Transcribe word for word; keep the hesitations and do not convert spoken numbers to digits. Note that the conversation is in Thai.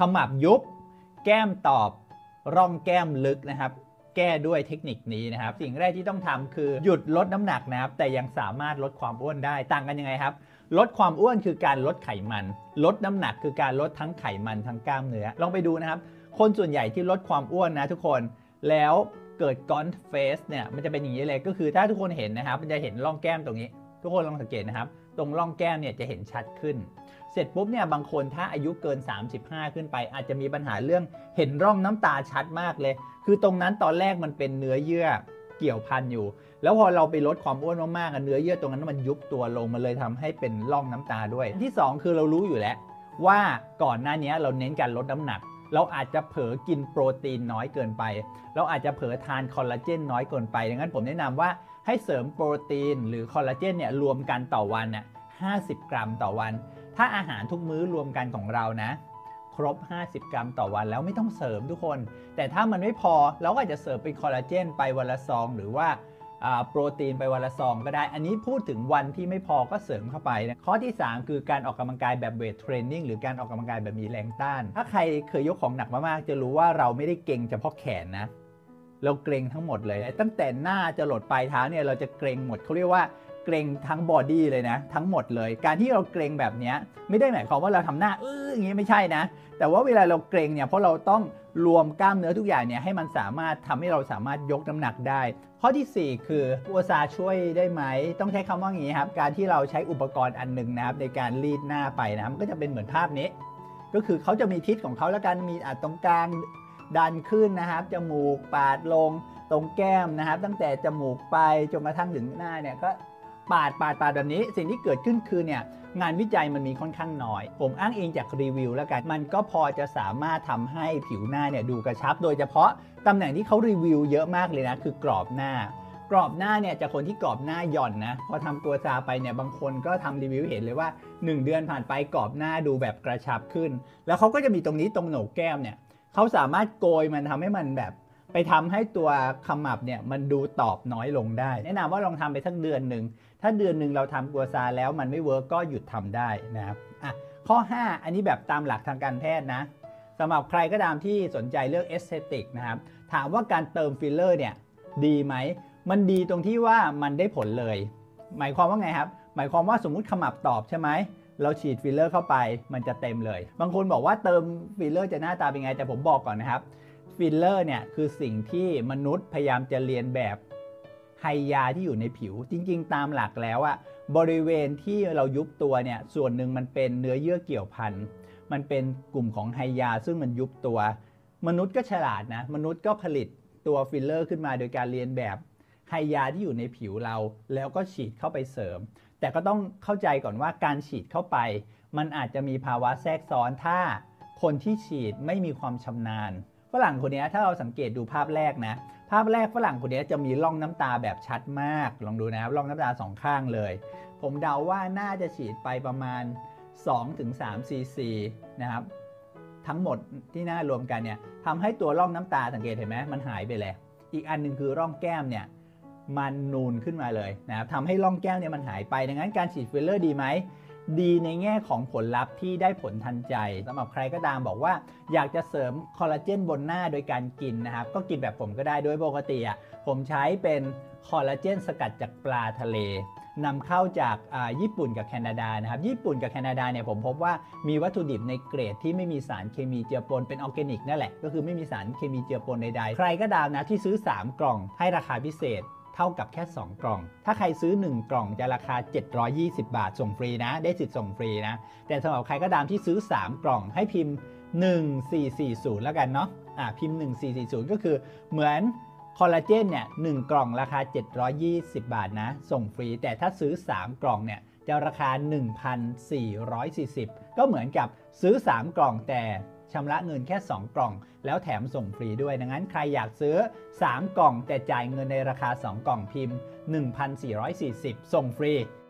มับยุบแก้มตอบร่องแก้มลึกนะครับแก้ด้วยเทคนิคนี้นะครับสิ่งแรกที่ต้องทำคือหยุดลดน้ำหนักนะครับแต่ยังสามารถลดความอ้วนได้ต่างกันยังไงครับลดความอ้วนคือการลดไขมันลดน้ำหนักคือการลดทั้งไขมันทั้งกล้ามเนื้อลองไปดูนะครับคนส่วนใหญ่ที่ลดความอ้วนนะทุกคนแล้วเกิดกอนเฟสเนี่ยมันจะเป็นอย่างนี้เลยก็คือถ้าทุกคนเห็นนะครับมันจะเห็นร่องแก้มตรงนี้ทุกคนลองสังเกตนะครับตรงร่องแก้มเนี่ยจะเห็นชัดขึ้นเสร็จปุ๊บเนี่ยบางคนถ้าอายุเกินสามสิบห้าขึ้นไปอาจจะมีปัญหาเรื่องเห็นร่องน้ำตาชัดมากเลยคือตรงนั้นตอนแรกมันเป็นเนื้อเยื่อเกี่ยวพันอยู่แล้วพอเราไปลดความอ้วนมากๆเนื้อเยื่อตรงนั้นมันยุบตัวลงมันเลยทำให้เป็นร่องน้ำตาด้วยที่สองคือเรารู้อยู่แล้วว่าก่อนหน้านี้เราเน้นการลดน้ำหนักเราอาจจะเผลอกินโปรตีนน้อยเกินไปเราอาจจะเผลอทานคอลลาเจนน้อยเกินไปดังนั้นผมแนะนำว่าให้เสริมโปรตีนหรือคอลลาเจนเนี่ยรวมกันต่อวันน่ะห้าสิบกรัมต่อวันถ้าอาหารทุกมื้อรวมกันของเรานะครบห้าสิบกรัมต่อวันแล้วไม่ต้องเสริมทุกคนแต่ถ้ามันไม่พอเราก็อาจจะเสริมเป็นคอลลาเจนไปวันละซองหรือว่าโปรตีนไปวันละซองก็ได้อันนี้พูดถึงวันที่ไม่พอก็เสริมเข้าไปนะข้อที่สามคือการออกกำลังกายแบบเวทเทรนนิ่งหรือการออกกำลังกายแบบมีแรงต้านถ้าใครเคยยกของหนักมากๆจะรู้ว่าเราไม่ได้เกร็งเฉพาะแขนนะเราเกร็งทั้งหมดเลยตั้งแต่หน้าจะหลดปลายเท้าเนี่ยเราจะเกร็งหมดเขาเรียกว่าเกร็งทั้งบอดี้เลยนะทั้งหมดเลยการที่เราเกร็งแบบนี้ไม่ได้หมายความว่าเราทำหน้าเอออย่างนี้ไม่ใช่นะแต่ว่าเวลาเราเกร็งเนี่ยเพราะเราต้องรวมกล้ามเนื้อทุกอย่างเนี่ยให้มันสามารถทำให้เราสามารถยกน้ำหนักได้ข้อที่สี่คืออัวซาช่วยได้ไหมต้องใช้คำว่าอย่างนี้ครับการที่เราใช้อุปกรณ์อันหนึ่งนะครับในการรีดหน้าไปนะมันก็จะเป็นเหมือนภาพนี้ก็คือเขาจะมีทิศของเขาแล้วกันมีอัดตรงกลางดันขึ้นนะครับจมูกปาดลงตรงแก้มนะครับตั้งแต่จมูกไปจนกระทั่งถึงหน้าเนี่ยก็ปาดปาดปาดแบบนี้สิ่งที่เกิดขึ้นคือเนี่ยงานวิจัยมันมีค่อนข้างน้อยผมอ้างอิงจากรีวิวแล้วกันมันก็พอจะสามารถทำให้ผิวหน้าเนี่ยดูกระชับโดยเฉพาะตำแหน่งที่เขารีวิวเยอะมากเลยนะคือกรอบหน้ากรอบหน้าเนี่ยจากคนที่กรอบหน้าหย่อนนะพอทำตัวซาไปเนี่ยบางคนก็ทำรีวิวเห็นเลยว่าหนึ่งเดือนผ่านไปกรอบหน้าดูแบบกระชับขึ้นแล้วเขาก็จะมีตรงนี้ตรงโหนกแก้มเนี่ยเขาสามารถโกยมันทำให้มันแบบไปทำให้ตัวขมับเนี่ยมันดูตอบน้อยลงได้แนะนำว่าลองทำไปสักเดือนหนึ่งถ้าเดือนหนึ่งเราทำกัวซาแล้วมันไม่เวิร์กก็หยุดทำได้นะครับอ่ะข้อห้าอันนี้แบบตามหลักทางการแพทย์นะสำหรับใครก็ตามที่สนใจเรื่องเอสเธติกนะครับถามว่าการเติมฟิลเลอร์เนี่ยดีไหมมันดีตรงที่ว่ามันได้ผลเลยหมายความว่าไงครับหมายความว่าสมมุติขมับตอบใช่ไหมเราฉีดฟิลเลอร์เข้าไปมันจะเต็มเลยบางคนบอกว่าเติมฟิลเลอร์จะหน้าตาเป็นไงแต่ผมบอกก่อนนะครับฟิลเลอร์เนี่ยคือสิ่งที่มนุษย์พยายามจะเรียนแบบไฮยาที่อยู่ในผิวจริงๆตามหลักแล้วอะบริเวณที่เรายุบตัวเนี่ยส่วนหนึ่งมันเป็นเนื้อเยื่อเกี่ยวพันมันเป็นกลุ่มของไฮยาซึ่งมันยุบตัวมนุษย์ก็ฉลาดนะมนุษย์ก็ผลิตตัวฟิลเลอร์ขึ้นมาโดยการเรียนแบบไฮยาที่อยู่ในผิวเราแล้วก็ฉีดเข้าไปเสริมแต่ก็ต้องเข้าใจก่อนว่าการฉีดเข้าไปมันอาจจะมีภาวะแทรกซ้อนถ้าคนที่ฉีดไม่มีความชำนาญฝรั่งคนนี้ถ้าเราสังเกตดูภาพแรกนะภาพแรกฝรั่งคนนี้จะมีร่องน้ำตาแบบชัดมากลองดูนะครับร่องน้ำตาสองข้างเลยผมเดาว่าน่าจะฉีดไปประมาณ สองถึงสาม ซีซีนะครับทั้งหมดที่หน้ารวมกันเนี่ยทำให้ตัวร่องน้ำตาสังเกตเห็นไหมมันหายไปแล้วอีกอันนึงคือร่องแก้มเนี่ยมันนูนขึ้นมาเลยนะครับทำให้ร่องแก้มเนี่ยมันหายไปดังนั้นการฉีดฟิลเลอร์ดีไหมดีในแง่ของผลลัพธ์ที่ได้ผลทันใจสำหรับใครก็ตามบอกว่าอยากจะเสริมคอลลาเจนบนหน้าโดยการกินนะครับก็กินแบบผมก็ได้โดยปกติอ่ะผมใช้เป็นคอลลาเจนสกัดจากปลาทะเลนำเข้าจากญี่ปุ่นกับแคนาดานะครับญี่ปุ่นกับแคนาดาเนี่ยผมพบว่ามีวัตถุดิบในเกรดที่ไม่มีสารเคมีเจือปนเป็นออร์แกนิกนั่นแหละก็คือไม่มีสารเคมีเจือปนใดๆใครก็ตามนะที่ซื้อสามกล่องให้ราคาพิเศษเท่ากับแค่สองกล่องถ้าใครซื้อหนึ่งกล่องจะราคาเจ็ดร้อยยี่สิบบาทส่งฟรีนะได้สิทธิ์ส่งฟรีนะแต่สำหรับใครก็ตามที่ซื้อสามกล่องให้พิมพ์หนึ่งสี่สี่ศูนย์แล้วกันเนาะอ่าพิมพ์หนึ่งสี่สี่ศูนย์ก็คือเหมือนคอลลาเจนเนี่ยหนึ่งกล่องราคาเจ็ดร้อยยี่สิบบาทนะส่งฟรีแต่ถ้าซื้อสามกล่องเนี่ยจะราคา หนึ่งพันสี่ร้อยสี่สิบ ก็เหมือนกับซื้อสามกล่องแต่ชำระเงินแค่สองกล่องแล้วแถมส่งฟรีด้วยดังนั้นใครอยากซื้อสามกล่องแต่จ่ายเงินในราคาสองกล่องพิมพ์ หนึ่งพันสี่ร้อยสี่สิบ ส่งฟรี